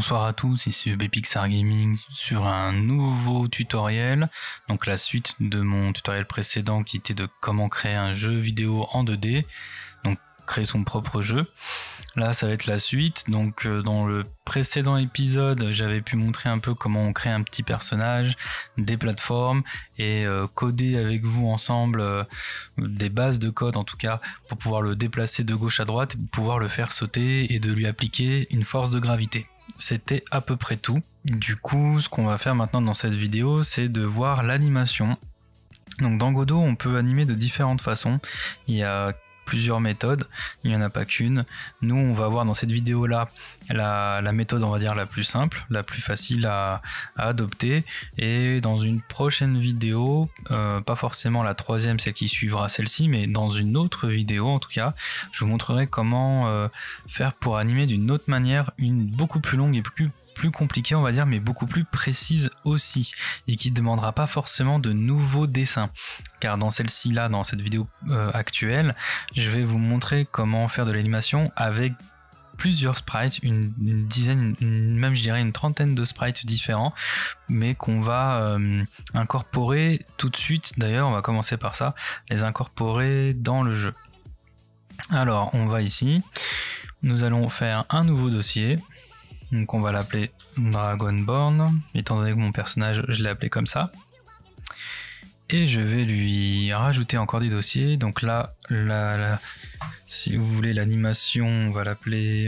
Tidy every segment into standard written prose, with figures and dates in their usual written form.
Bonsoir à tous, ici Bpixar Gaming sur un nouveau tutoriel. Donc la suite de mon tutoriel précédent qui était de comment créer un jeu vidéo en 2D. Donc créer son propre jeu. Là ça va être la suite. Donc dans le précédent épisode j'avais pu montrer un peu comment on crée un petit personnage, des plateformes et coder avec vous ensemble des bases de code en tout cas pour pouvoir le déplacer de gauche à droite et de pouvoir le faire sauter et de lui appliquer une force de gravité. C'était à peu près tout. Du coup, ce qu'on va faire maintenant dans cette vidéo, c'est de voir l'animation. Donc dans Godot, on peut animer de différentes façons. Il y a plusieurs méthodes, il n'y en a pas qu'une. Nous, on va voir dans cette vidéo-là la méthode, on va dire, la plus simple, la plus facile à adopter. Et dans une prochaine vidéo, pas forcément la troisième, celle qui suivra celle-ci, mais dans une autre vidéo, en tout cas, je vous montrerai comment faire pour animer d'une autre manière, une beaucoup plus longue et plus compliquée on va dire, mais beaucoup plus précise aussi, et qui ne demandera pas forcément de nouveaux dessins, car dans celle-ci là, dans cette vidéo actuelle, je vais vous montrer comment faire de l'animation avec plusieurs sprites, une dizaine, même je dirais une trentaine de sprites différents, mais qu'on va incorporer tout de suite. D'ailleurs on va commencer par ça, les incorporer dans le jeu. Alors on va ici, nous allons faire un nouveau dossier. Donc on va l'appeler Dragonborn, étant donné que mon personnage je l'ai appelé comme ça. Et je vais lui rajouter encore des dossiers. Donc là, si vous voulez l'animation, on va l'appeler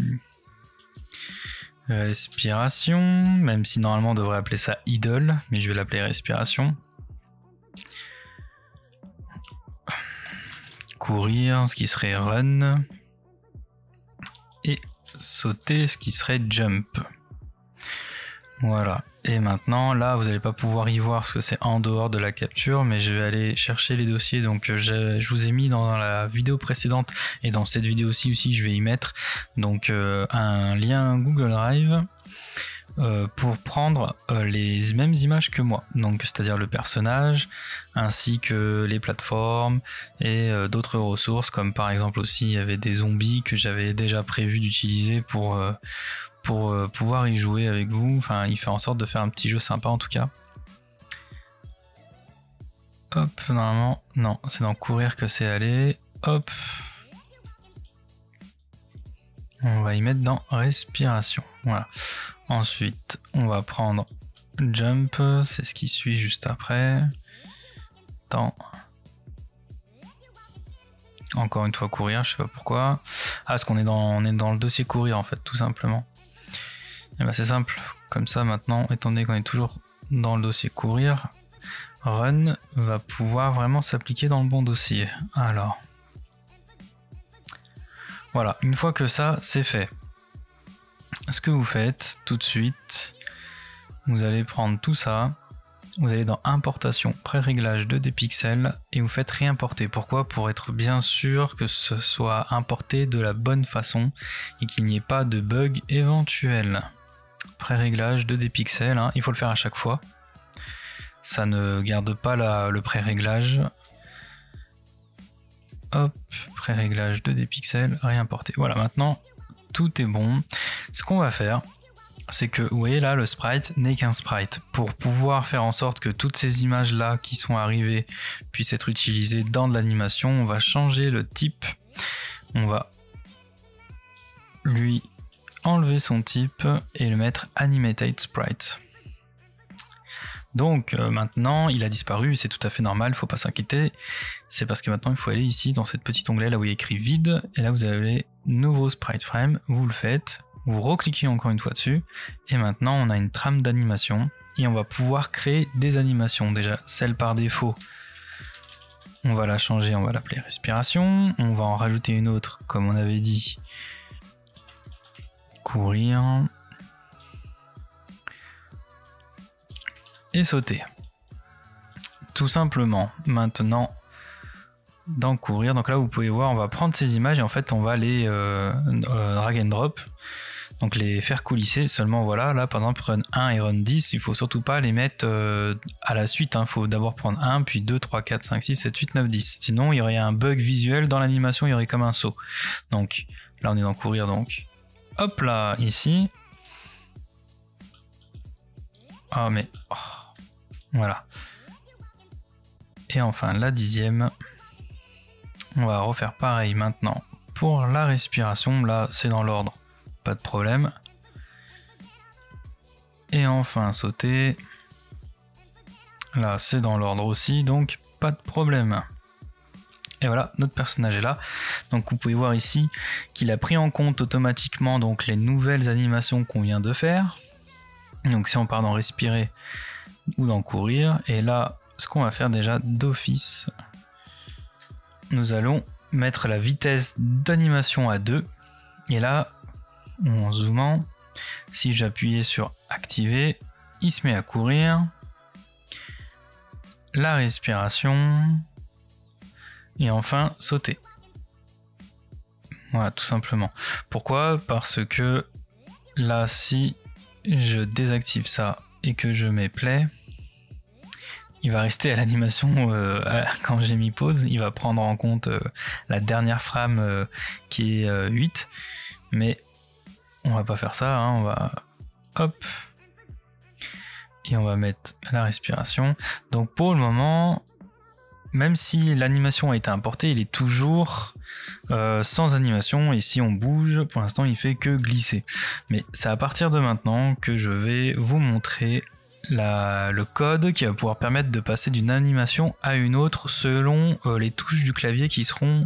respiration, même si normalement on devrait appeler ça idle, mais je vais l'appeler respiration. Courir, ce qui serait run. Et sauter, ce qui serait jump. Voilà. Et maintenant, là, vous n'allez pas pouvoir y voir parce que c'est en dehors de la capture, mais je vais aller chercher les dossiers. Donc, je vous ai mis dans la vidéo précédente et dans cette vidéo aussi je vais y mettre donc un lien Google Drive pour prendre les mêmes images que moi. Donc, c'est-à-dire le personnage ainsi que les plateformes et d'autres ressources, comme par exemple aussi il y avait des zombies que j'avais déjà prévu d'utiliser pour pouvoir y jouer avec vous. Enfin, il fait en sorte de faire un petit jeu sympa en tout cas. Hop, normalement, non, c'est dans courir que c'est aller. Hop. On va y mettre dans respiration. Voilà. Ensuite, on va prendre jump, c'est ce qui suit juste après. Temps. Encore une fois courir, je sais pas pourquoi. Ah, parce qu'on est dans le dossier courir en fait, tout simplement. Et bah c'est simple, comme ça maintenant, étant donné qu'on est toujours dans le dossier courir, run va pouvoir vraiment s'appliquer dans le bon dossier. Alors, voilà, une fois que ça c'est fait, ce que vous faites tout de suite, vous allez prendre tout ça, vous allez dans importation, pré-réglage 2D pixels et vous faites réimporter. Pourquoi? Pour être bien sûr que ce soit importé de la bonne façon et qu'il n'y ait pas de bug éventuel. Pré-réglage 2D pixels, hein, il faut le faire à chaque fois. Ça ne garde pas le pré-réglage. Hop, pré-réglage 2D pixels, réimporter. Voilà, maintenant tout est bon. Ce qu'on va faire, c'est que vous voyez là, le sprite n'est qu'un sprite. Pour pouvoir faire en sorte que toutes ces images là qui sont arrivées puissent être utilisées dans de l'animation, on va changer le type. On va lui enlever son type et le mettre animated sprite. Donc maintenant il a disparu, c'est tout à fait normal, faut pas s'inquiéter. C'est parce que maintenant il faut aller ici dans cette petite onglet là où il y a écrit vide, et là vous avez nouveau sprite frame, vous le faites, vous recliquez encore une fois dessus, et maintenant on a une trame d'animation, et on va pouvoir créer des animations. Déjà celle par défaut, on va la changer, on va l'appeler respiration, on va en rajouter une autre comme on avait dit, courir, et sauter. Tout simplement. Maintenant, dans courir, donc là vous pouvez voir, on va prendre ces images et en fait on va les drag and drop, donc les faire coulisser. Seulement voilà, là par exemple run 1 et run 10, il faut surtout pas les mettre à la suite, il faut d'abord prendre 1, puis 2, 3, 4, 5, 6, 7, 8, 9, 10. Sinon il y aurait un bug visuel dans l'animation, il y aurait comme un saut. Donc là on est dans courir, donc hop là ici, Ah mais... oh, voilà. Et enfin la 10e. On va refaire pareil maintenant pour la respiration. Là c'est dans l'ordre, pas de problème. Et enfin sauter. Là c'est dans l'ordre aussi, donc pas de problème. Et voilà, notre personnage est là. Donc vous pouvez voir ici qu'il a pris en compte automatiquement donc les nouvelles animations qu'on vient de faire. Donc si on part dans respirer ou dans courir, et là ce qu'on va faire déjà d'office, nous allons mettre la vitesse d'animation à 2. Et là, en zoomant, si j'appuyais sur activer, il se met à courir. La respiration. Et enfin, sauter. Voilà, tout simplement. Pourquoi? Parce que là, si je désactive ça et que je mets play, il va rester à l'animation quand j'ai mis pause. Il va prendre en compte la dernière frame qui est 8. Mais on va pas faire ça. Hein, on va... Hop. Et on va mettre la respiration. Donc pour le moment... Même si l'animation a été importée, il est toujours sans animation, et si on bouge, pour l'instant il fait que glisser. Mais c'est à partir de maintenant que je vais vous montrer le code qui va pouvoir permettre de passer d'une animation à une autre selon les touches du clavier qui seront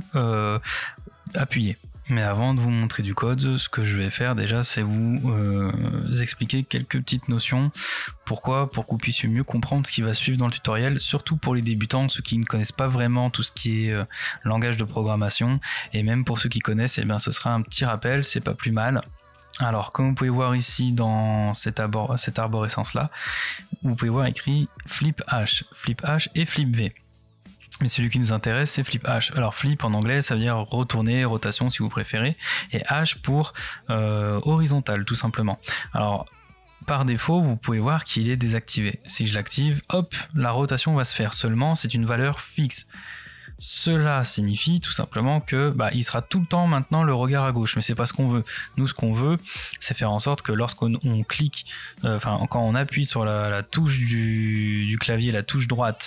appuyées. Mais avant de vous montrer du code, ce que je vais faire déjà, c'est vous expliquer quelques petites notions. Pourquoi? Pour que vous puissiez mieux comprendre ce qui va suivre dans le tutoriel, surtout pour les débutants, ceux qui ne connaissent pas vraiment tout ce qui est langage de programmation. Et même pour ceux qui connaissent, eh bien, ce sera un petit rappel, c'est pas plus mal. Alors, comme vous pouvez voir ici dans cette arborescence là, vous pouvez voir écrit flip H et flip V. Mais celui qui nous intéresse, c'est flip H. Alors flip en anglais, ça veut dire retourner, rotation si vous préférez, et H pour horizontal tout simplement. Alors par défaut, vous pouvez voir qu'il est désactivé. Si je l'active, hop, la rotation va se faire. Seulement, c'est une valeur fixe. Cela signifie tout simplement que il sera tout le temps maintenant le regard à gauche, mais c'est pas ce qu'on veut. Nous, ce qu'on veut, c'est faire en sorte que lorsqu'on clique, quand on appuie sur la touche du clavier, la touche droite,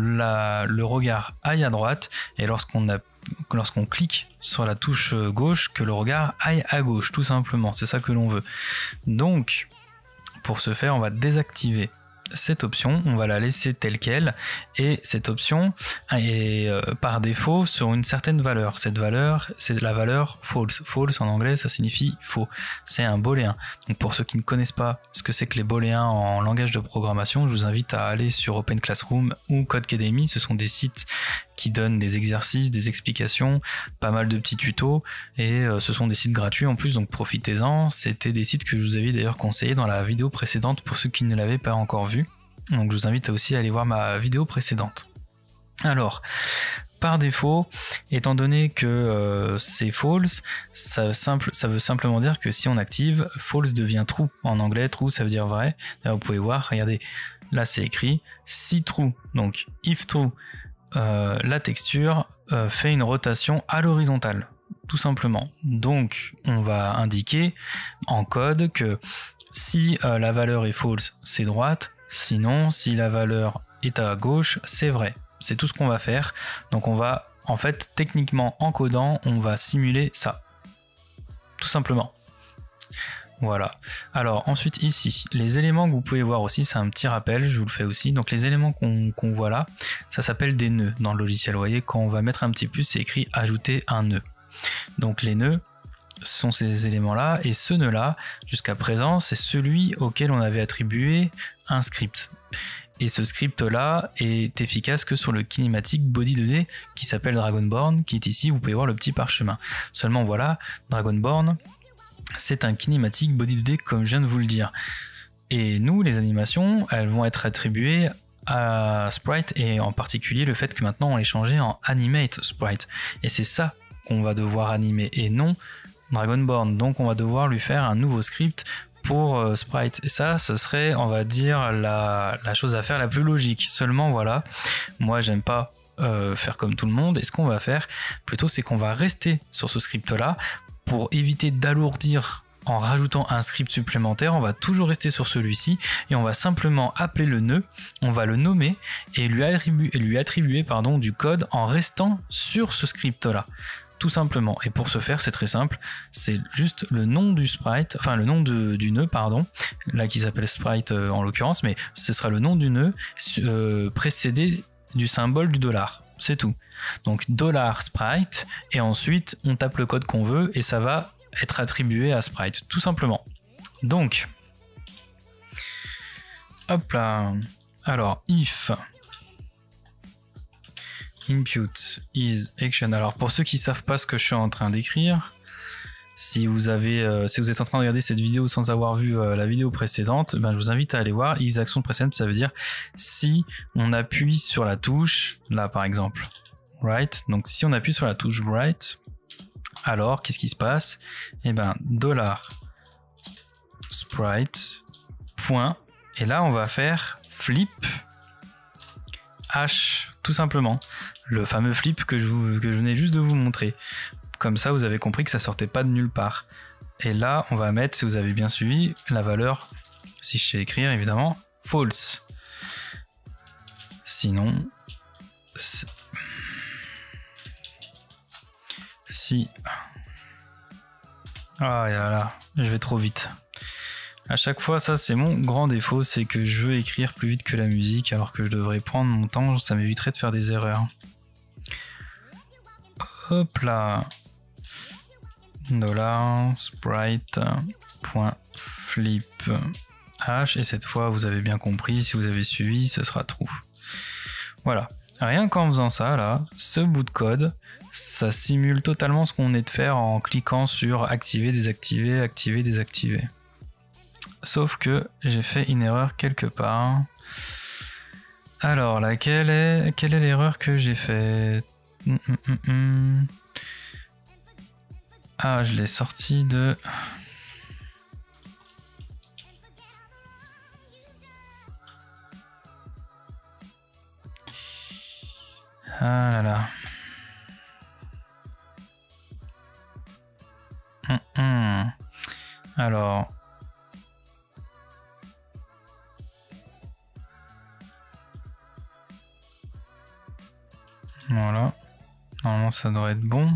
le regard aille à droite, et lorsqu'on clique sur la touche gauche, que le regard aille à gauche, tout simplement. C'est ça que l'on veut. Donc, pour ce faire, on va désactiver cette option, on va la laisser telle qu'elle, et cette option est par défaut sur une certaine valeur. Cette valeur, c'est la valeur false. False en anglais, ça signifie faux. C'est un booléen. Donc pour ceux qui ne connaissent pas ce que c'est que les booléens en langage de programmation, je vous invite à aller sur Open Classroom ou Codecademy. Ce sont des sites qui donnent des exercices, des explications, pas mal de petits tutos, et ce sont des sites gratuits en plus, donc profitez-en. C'était des sites que je vous avais d'ailleurs conseillé dans la vidéo précédente pour ceux qui ne l'avaient pas encore vu. Donc je vous invite aussi à aller voir ma vidéo précédente. Alors, par défaut, étant donné que c'est false, ça veut simplement dire que si on active, false devient true. En anglais, true ça veut dire vrai. Là, vous pouvez voir, regardez, là c'est écrit si true, donc if true, la texture fait une rotation à l'horizontale, tout simplement. Donc on va indiquer en code que si la valeur est false, c'est droite, sinon si la valeur est à gauche, c'est vrai. C'est tout ce qu'on va faire. Donc on va, en fait, techniquement en codant, on va simuler ça, tout simplement. Voilà. Alors ensuite ici, les éléments que vous pouvez voir aussi, c'est un petit rappel, je vous le fais aussi. Donc les éléments qu'on voit là, ça s'appelle des nœuds dans le logiciel. Vous voyez, quand on va mettre un petit plus, c'est écrit ajouter un nœud. Donc les nœuds sont ces éléments-là, et ce nœud-là, jusqu'à présent, c'est celui auquel on avait attribué un script. Et ce script-là est efficace que sur le kinématique body 2D qui s'appelle Dragonborn, qui est ici, vous pouvez voir le petit parchemin. Seulement voilà, Dragonborn, c'est un kinématique body 2D comme je viens de vous le dire. Et nous, les animations, elles vont être attribuées à Sprite, et en particulier le fait que maintenant on les changeait en Animate Sprite. Et c'est ça qu'on va devoir animer, et non Dragonborn. Donc on va devoir lui faire un nouveau script pour Sprite. Et ça, ce serait, on va dire, la chose à faire la plus logique. Seulement voilà, moi j'aime pas faire comme tout le monde, et ce qu'on va faire plutôt, c'est qu'on va rester sur ce script là pour éviter d'alourdir en rajoutant un script supplémentaire, on va toujours rester sur celui-ci et on va simplement appeler le nœud, on va le nommer et lui attribuer du code en restant sur ce script-là. Tout simplement. Et pour ce faire, c'est très simple. C'est juste le nom du sprite, enfin le nom du nœud, pardon, là qui s'appelle sprite en l'occurrence, mais ce sera le nom du nœud précédé du symbole du $. C'est tout. Donc $sprite et ensuite on tape le code qu'on veut et ça va être attribué à sprite, tout simplement. Donc, hop là. Alors, if input is action. Alors, pour ceux qui savent pas ce que je suis en train d'écrire, si vous êtes en train de regarder cette vidéo sans avoir vu la vidéo précédente, ben, je vous invite à aller voir. Is action précédente, ça veut dire si on appuie sur la touche, là par exemple, right. Donc, si on appuie sur la touche right, alors, qu'est-ce qui se passe? Eh ben, $sprite, point, et là, on va faire flip h, tout simplement. Le fameux flip que je venais juste de vous montrer. Comme ça, vous avez compris que ça sortait pas de nulle part. Et là, on va mettre, si vous avez bien suivi, la valeur, si je sais écrire, évidemment, false. Sinon, si... Ah là, je vais trop vite. À chaque fois, ça c'est mon grand défaut, c'est que je veux écrire plus vite que la musique, alors que je devrais prendre mon temps, ça m'éviterait de faire des erreurs. Hop là. $sprite.flip h, et cette fois, vous avez bien compris, si vous avez suivi, ce sera true. Voilà. Rien qu'en faisant ça, là, ce bout de code, ça simule totalement ce qu'on est de faire en cliquant sur activer, désactiver, activer, désactiver. Sauf que j'ai fait une erreur quelque part. Alors, quelle est l'erreur que j'ai faite? Ah, je l'ai sorti de... Ah là là. Alors, voilà. Normalement, ça devrait être bon.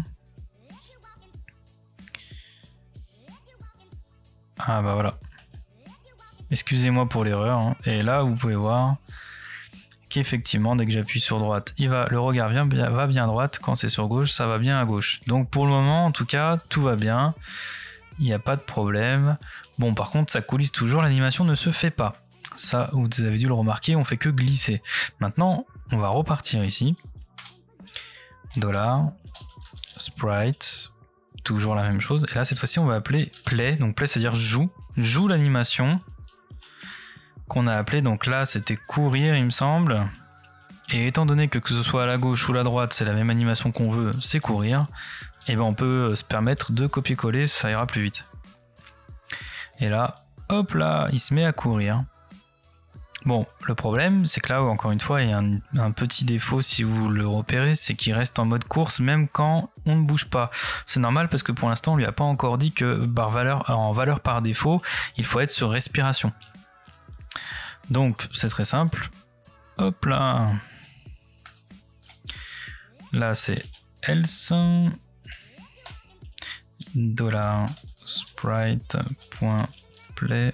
Ah bah voilà. Excusez-moi pour l'erreur. Hein. Et là, vous pouvez voir qu'effectivement, dès que j'appuie sur droite, le regard va bien à droite. Quand c'est sur gauche, ça va bien à gauche. Donc pour le moment, en tout cas, tout va bien. Il n'y a pas de problème. Bon, par contre, ça coulisse toujours, l'animation ne se fait pas. Ça, vous avez dû le remarquer, on fait que glisser. Maintenant, on va repartir ici. $sprite, toujours la même chose. Et là, cette fois-ci, on va appeler play. Donc play, c'est-à-dire joue l'animation qu'on a appelé. Donc là, c'était courir, il me semble. Et étant donné que ce soit à la gauche ou à la droite, c'est la même animation qu'on veut, c'est courir. Et ben on peut se permettre de copier-coller, ça ira plus vite. Et là, hop là, il se met à courir. Bon, le problème, c'est que là, encore une fois, il y a un petit défaut si vous le repérez, c'est qu'il reste en mode course même quand on ne bouge pas. C'est normal parce que pour l'instant, on lui a pas encore dit que en valeur par défaut, il faut être sur respiration. Donc, c'est très simple. Hop là. Là, c'est else. $sprite.play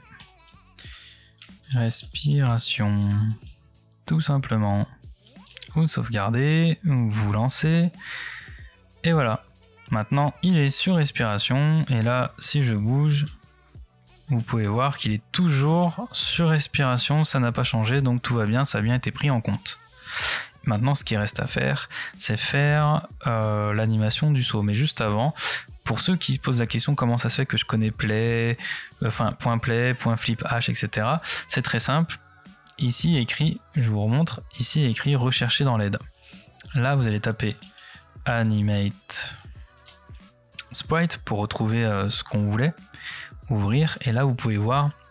respiration, tout simplement. Vous sauvegardez, vous lancez et voilà. Maintenant il est sur respiration et là si je bouge, vous pouvez voir qu'il est toujours sur respiration, ça n'a pas changé, donc tout va bien, ça a bien été pris en compte. Maintenant ce qui reste à faire, c'est faire l'animation du saut, mais juste avant, pour ceux qui se posent la question comment ça se fait que je connais play, .play, .flip h, etc. C'est très simple. Ici écrit, je vous remontre, ici écrit rechercher dans l'aide. Là vous allez taper animate sprite pour retrouver ce qu'on voulait, ouvrir, et là vous pouvez voir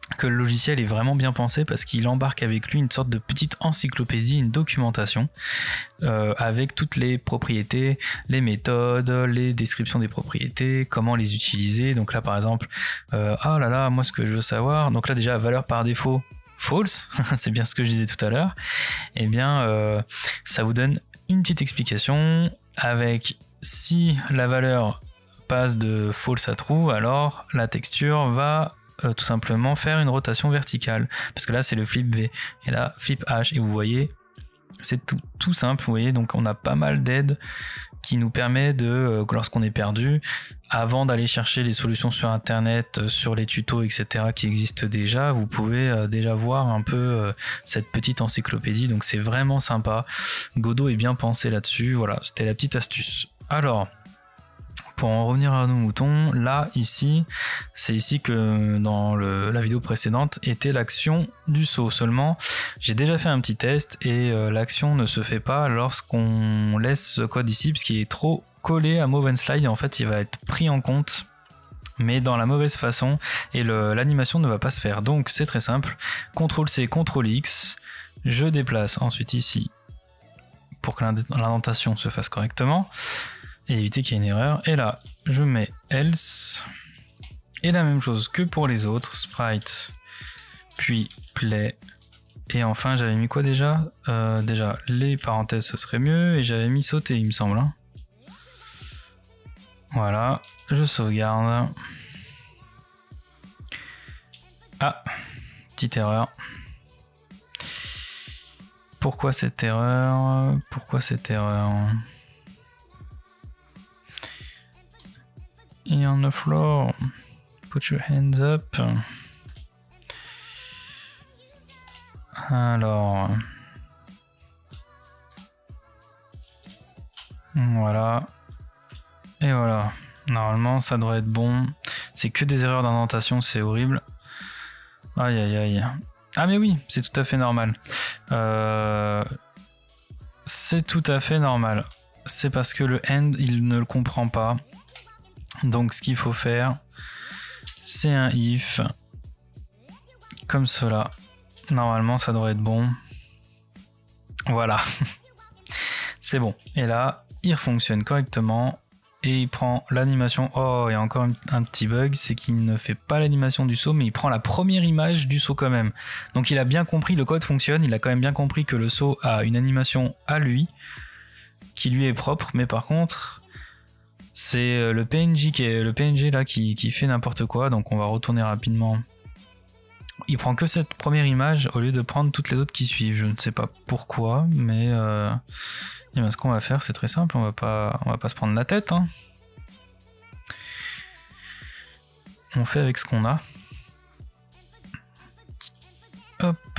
que le logiciel est vraiment bien pensé parce qu'il embarque avec lui une sorte de petite encyclopédie, une documentation avec toutes les propriétés, les méthodes, les descriptions des propriétés, comment les utiliser. Donc là par exemple, ah là là, moi ce que je veux savoir, donc là déjà valeur par défaut false, c'est bien ce que je disais tout à l'heure, et bien ça vous donne une petite explication avec si la valeur passe de false à true, alors la texture va tout simplement faire une rotation verticale, parce que là c'est le flip V et là flip H, et vous voyez c'est tout simple, vous voyez, donc on a pas mal d'aides qui nous permet de, lorsqu'on est perdu, avant d'aller chercher les solutions sur internet, sur les tutos, etc. qui existent déjà, vous pouvez déjà voir un peu cette petite encyclopédie, donc c'est vraiment sympa. Godot est bien pensé là-dessus, voilà, c'était la petite astuce. Alors, pour en revenir à nos moutons, là, ici, c'est ici que dans la vidéo précédente était l'action du saut. Seulement, j'ai déjà fait un petit test et l'action ne se fait pas lorsqu'on laisse ce code ici, parce qu'il est trop collé à Move and Slide et en fait, il va être pris en compte, mais dans la mauvaise façon, et l'animation ne va pas se faire. Donc, c'est très simple. CTRL-C, CTRL-X, je déplace ensuite ici pour que l'indentation se fasse correctement et éviter qu'il y ait une erreur, et là je mets else, et la même chose que pour les autres, sprite puis play, et enfin j'avais mis quoi déjà, déjà les parenthèses ce serait mieux, et j'avais mis sauter il me semble, hein. Voilà, je sauvegarde. Ah, petite erreur. Pourquoi cette erreur? Et on the floor, put your hands up. Alors, voilà, et voilà. Normalement, ça devrait être bon. C'est que des erreurs d'indentation, c'est horrible. Aïe aïe aïe. Ah mais oui, c'est tout à fait normal. C'est tout à fait normal. C'est parce que le end, il ne le comprend pas. Donc ce qu'il faut faire, c'est un if, comme cela. Normalement ça devrait être bon. Voilà. C'est bon. Et là, il fonctionne correctement. Et il prend l'animation. Oh, il y a encore un petit bug, c'est qu'il ne fait pas l'animation du saut, mais il prend la première image du saut quand même. Donc il a bien compris, le code fonctionne, il a quand même bien compris que le saut a une animation à lui, qui lui est propre, mais par contre... c'est le PNG là qui fait n'importe quoi, donc on va retourner rapidement. Il prend que cette première image au lieu de prendre toutes les autres qui suivent. Je ne sais pas pourquoi, mais ce qu'on va faire, c'est très simple. On va pas se prendre la tête, hein. On fait avec ce qu'on a. Hop.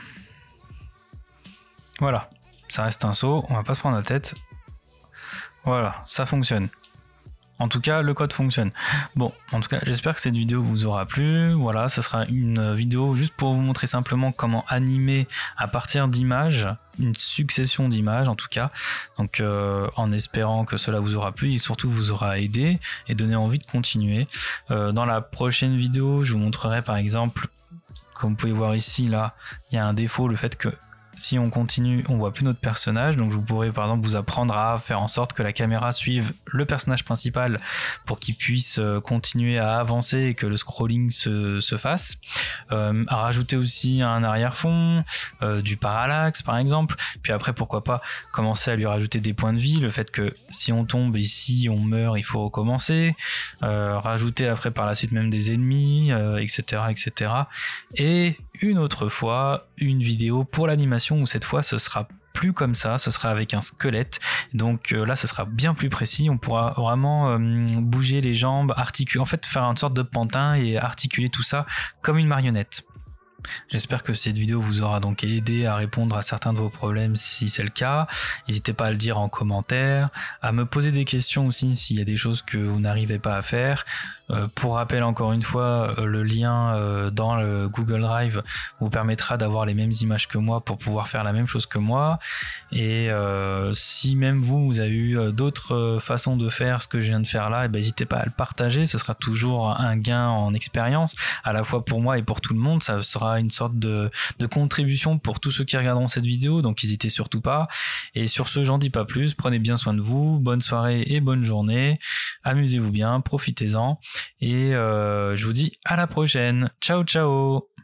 Voilà. Ça reste un saut. On va pas se prendre la tête. Voilà, ça fonctionne. En tout cas, le code fonctionne. Bon, en tout cas, j'espère que cette vidéo vous aura plu. Voilà, ce sera une vidéo juste pour vous montrer simplement comment animer à partir d'images, une succession d'images en tout cas. Donc, en espérant que cela vous aura plu et surtout vous aura aidé et donné envie de continuer. Dans la prochaine vidéo, je vous montrerai par exemple, comme vous pouvez voir ici, là, il y a un défaut, le fait que si on continue, on voit plus notre personnage, donc je pourrais par exemple vous apprendre à faire en sorte que la caméra suive le personnage principal pour qu'il puisse continuer à avancer et que le scrolling se fasse. À rajouter aussi un arrière-fond, du parallaxe par exemple, puis après pourquoi pas commencer à lui rajouter des points de vie, le fait que si on tombe ici, on meurt, il faut recommencer, rajouter après par la suite même des ennemis, etc., etc. Et une autre fois, une vidéo pour l'animation où cette fois ce sera plus comme ça, ce sera avec un squelette, donc là ce sera bien plus précis, on pourra vraiment bouger les jambes, articuler, en fait faire une sorte de pantin et articuler tout ça comme une marionnette. J'espère que cette vidéo vous aura donc aidé à répondre à certains de vos problèmes si c'est le cas. N'hésitez pas à le dire en commentaire, à me poser des questions aussi s'il y a des choses que vous n'arrivez pas à faire. Pour rappel, encore une fois, le lien dans le Google Drive vous permettra d'avoir les mêmes images que moi pour pouvoir faire la même chose que moi. Et si même vous avez eu d'autres façons de faire ce que je viens de faire là, n'hésitez pas à le partager. Ce sera toujours un gain en expérience, à la fois pour moi et pour tout le monde. Ça sera une sorte de contribution pour tous ceux qui regarderont cette vidéo, donc n'hésitez surtout pas. Et sur ce, j'en dis pas plus. Prenez bien soin de vous. Bonne soirée et bonne journée. Amusez-vous bien, profitez-en. Et je vous dis à la prochaine. Ciao, ciao!